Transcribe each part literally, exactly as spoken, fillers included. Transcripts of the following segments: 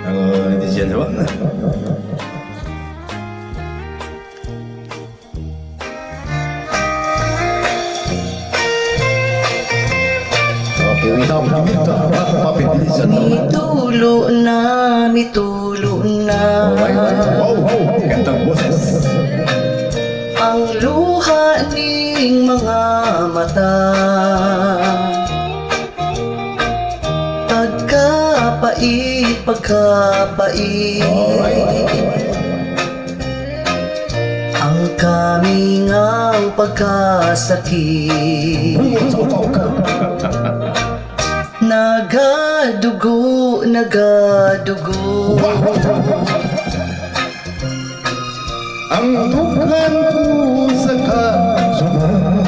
Hello, ladies and gentlemen. Okay, we have Mitulo na, mitulo na. Wow, gandang boses. Ang luha ning mga mata. Pagkapait, pagkapait. Ang kamingang pagkasakit. Nagadugo, nagadugo. Ang dughan ko sa kasuhan,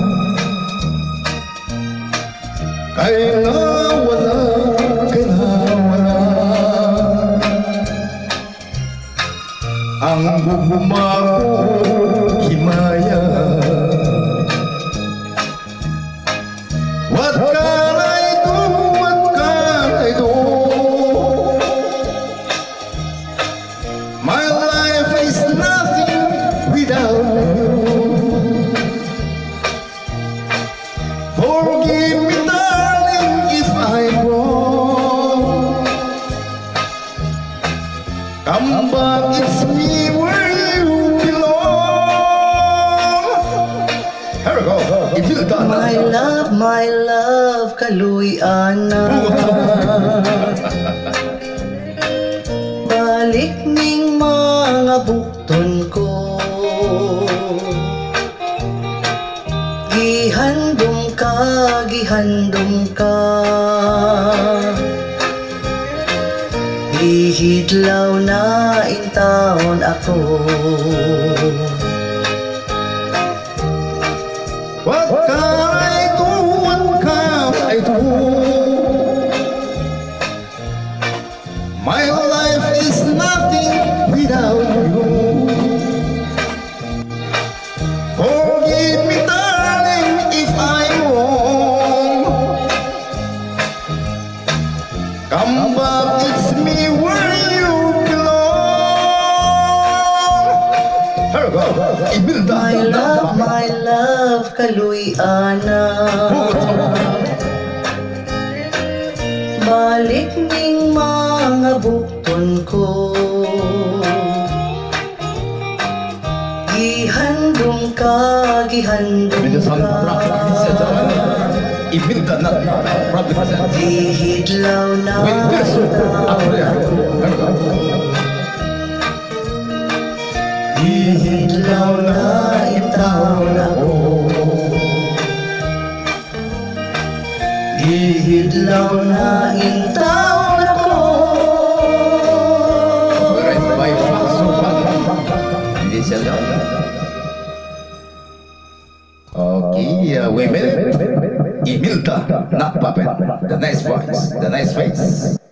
kay nawala, kay nawala. Ang guguma ko himaya. What can I do? What can I do? My life is nothing without you. Forgive me, darling, if I'm wrong. Come back, it's me where you belong. Here we go. Imelda. My love, my love, kaluyan na. Balik ning mga bukton ko. Gihandom ka, gihandom ka. Gihidlaw na intawon ako. What can I do? What can I do? My life is nothing without you. Forgive me, darling, if I'm wrong. Come back, it's me where you belong. Here we go. Imelda. My love, my love, kaluyan na. Balik ning mga bukton ko. Gihandom ka, gihandom ka. Imelda na proudly present. Gihidlaw na With Tirso and Imelda. Gihidlaw na intawon ako. Gihidlaw na intawon ako. Raised by Paksupan. Hindi siya lang. Okay, uh, women. Imelda, not puppet. The nice voice, the nice face.